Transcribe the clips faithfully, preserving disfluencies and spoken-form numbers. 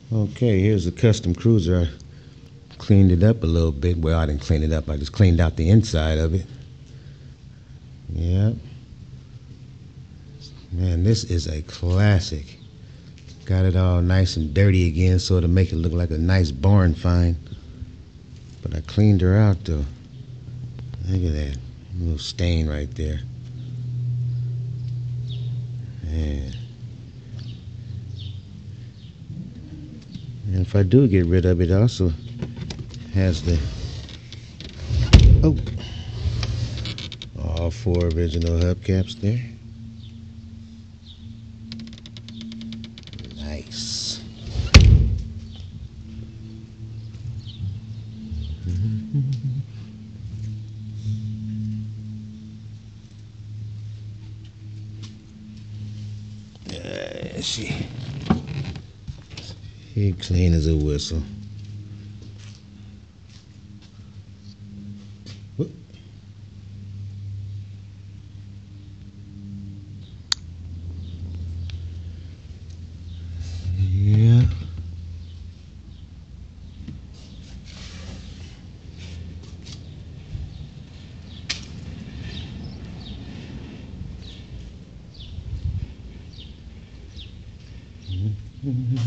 Okay, here's the custom cruiser. I cleaned it up a little bit. Well, I didn't clean it up. I just cleaned out the inside of it. Yep. Man, this is a classic. Got it all nice and dirty again so to make it look like a nice barn find. But I cleaned her out though. Look at that little stain right there. Man. And if I do get rid of it, it also has the oh all four original hubcaps there. Nice. Uh, she she clean as a whistle. Whoop. Yeah. Mm-hmm.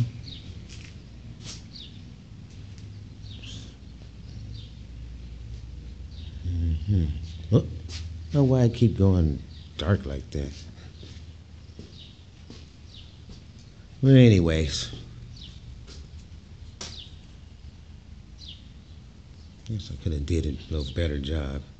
Mm-hmm. Oh, I don't know why I keep going dark like that. But anyways, guess I could have did a little better job.